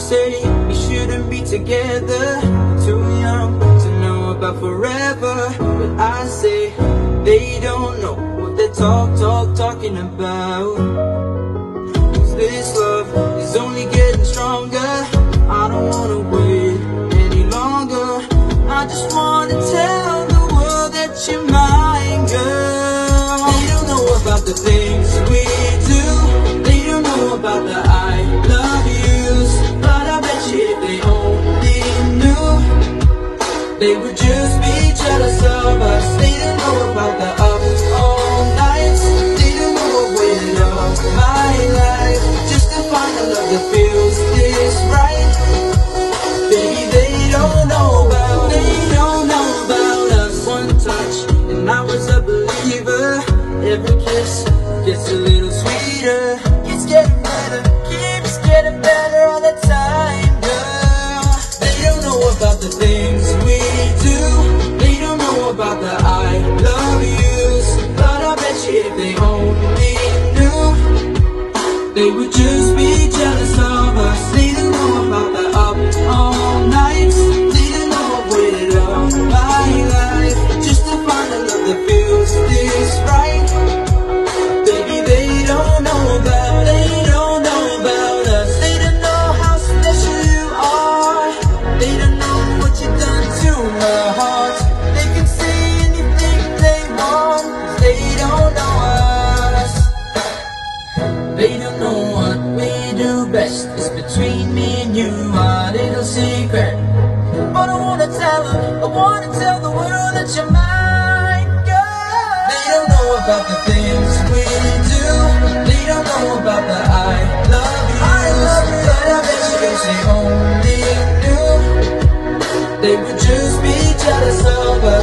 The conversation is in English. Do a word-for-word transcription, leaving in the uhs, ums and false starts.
say we shouldn't be together, too young to know about forever. But I say they don't know what they're talk, talk, talking about. 'Cause this love is only getting stronger. I don't wanna wait any longer. I just wanna tell the world that you're mine, girl. They don't know about the things we do. They don't know about the I love yous. But I bet you if they only knew, they would just be jealous of us. They don't know about the up all nights. They don't know what waited all my life just to find a love that feels this right. Baby, they don't know about, they don't know about us. One touch and I was a believer. Every kiss gets a little sweeter. It's getting better, keeps getting better all the time, girl. They don't know about the things we do. They don't know about the I love yous. But I bet you if they only knew, they would just be jealous of us. They don't know about the up all nights. They don't know what waited all my life just to find a love that feels this right. Baby, they don't know about, they don't know about us. They don't know how special you are. They don't know what you've done to my heart. They can say anything they want, 'cause they don't know us. They don't know what we do best. It's between me and you, our little secret. But I wanna tell them, I wanna tell the world that you're mine, girl. They don't know about the things we do. They don't know about the I love you. I love you. But I bet you if they only knew, they would just be jealous of us.